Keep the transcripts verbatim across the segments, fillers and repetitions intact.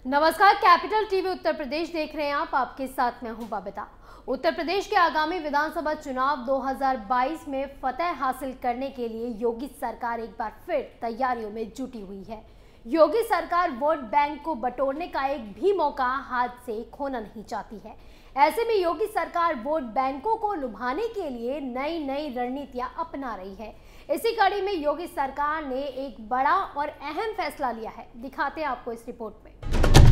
नमस्कार, capital TV Uttar प्रदेश देख रहे हैं आप। आपके साथ मैं हूं बबीता। उत्तर प्रदेश के आगामी विधानसभा चुनाव दो हज़ार बाईस में फतह हासिल करने के लिए योगी सरकार एक बार फिर तैयारियों में जुटी हुई है। योगी सरकार वोट बैंक को बटोरने का एक भी मौका हाथ से खोना नहीं चाहती है। ऐसे में योगी सरकार वोट बैंकों को लुभाने के लिए नई नई रणनीतियां अपना रही है। इसी कड़ी में योगी सरकार ने एक बड़ा और अहम फैसला लिया है। दिखाते हैं आपको इस रिपोर्ट में।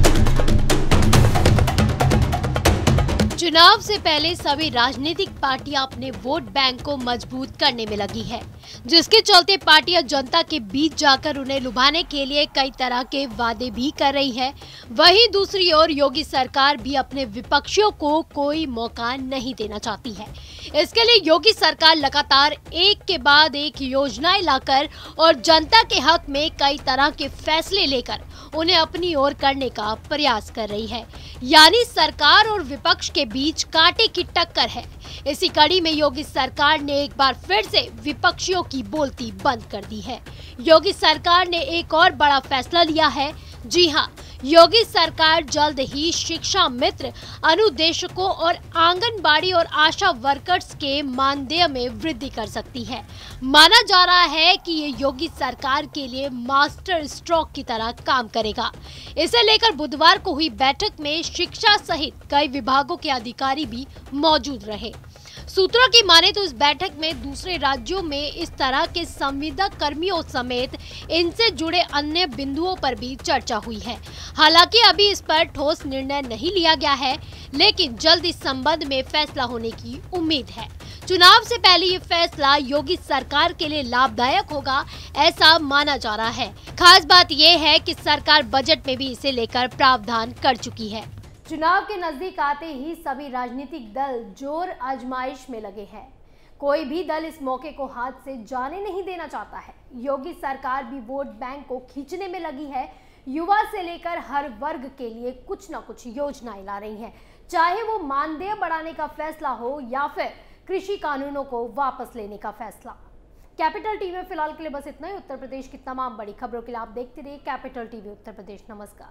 चुनाव से पहले सभी राजनीतिक पार्टियां अपने वोट बैंक को मजबूत करने में लगी है, जिसके चलते पार्टियां जनता के बीच जाकर उन्हें लुभाने के लिए कई तरह के वादे भी कर रही है। वहीं दूसरी ओर योगी सरकार भी अपने विपक्षियों को कोई मौका नहीं देना चाहती है। इसके लिए योगी सरकार लगातार एक के बाद एक योजनाएं लाकर और जनता के हक में कई तरह के फैसले लेकर उन्हें अपनी ओर करने का प्रयास कर रही है। यानी सरकार और विपक्ष के बीच कांटे की टक्कर है। इसी कड़ी में योगी सरकार ने एक बार फिर से विपक्षियों की बोलती बंद कर दी है। योगी सरकार ने एक और बड़ा फैसला लिया है। जी हां, योगी सरकार जल्द ही शिक्षा मित्र, अनुदेशकों और आंगनबाड़ी और आशा वर्कर्स के मानदेय में वृद्धि कर सकती है। माना जा रहा है कि ये योगी सरकार के लिए मास्टर स्ट्रोक की तरह काम करेगा। इसे लेकर बुधवार को हुई बैठक में शिक्षा सहित कई विभागों के अधिकारी भी मौजूद रहे। सूत्रों की माने तो इस बैठक में दूसरे राज्यों में इस तरह के संविदा कर्मियों समेत इनसे जुड़े अन्य बिंदुओं पर भी चर्चा हुई है। हालांकि अभी इस पर ठोस निर्णय नहीं लिया गया है, लेकिन जल्द इस संबंध में फैसला होने की उम्मीद है। चुनाव से पहले ये फैसला योगी सरकार के लिए लाभदायक होगा, ऐसा माना जा रहा है। खास बात यह है कि सरकार बजट में भी इसे लेकर प्रावधान कर चुकी है। चुनाव के नजदीक आते ही सभी राजनीतिक दल जोर आजमाइश में लगे हैं। कोई भी दल इस मौके को हाथ से जाने नहीं देना चाहता है। योगी सरकार भी वोट बैंक को खींचने में लगी है। युवा से लेकर हर वर्ग के लिए कुछ न कुछ योजनाएं ला रही है, चाहे वो मानदेय बढ़ाने का फैसला हो या फिर कृषि कानूनों को वापस लेने का फैसला। कैपिटल टीवी में फिलहाल के लिए बस इतना ही। उत्तर प्रदेश की तमाम बड़ी खबरों के लिए आप देखते रहिए कैपिटल टीवी उत्तर प्रदेश। नमस्कार।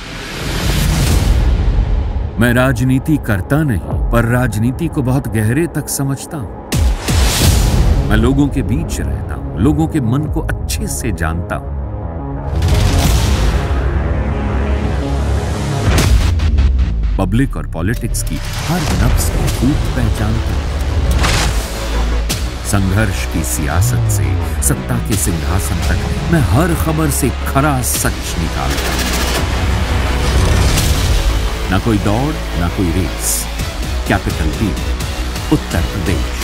मैं राजनीति करता नहीं, पर राजनीति को बहुत गहरे तक समझता हूं। मैं लोगों के बीच रहता हूं, लोगों के मन को अच्छे से जानता हूं। पब्लिक और पॉलिटिक्स की हर नब्ज को खूब पहचानता हूं। संघर्ष की सियासत से सत्ता के सिंहासन तक मैं हर खबर से खरा सच निकालता हूं। ना कोई दौड़, ना कोई रेस। कैपिटल टीवी उत्तर प्रदेश।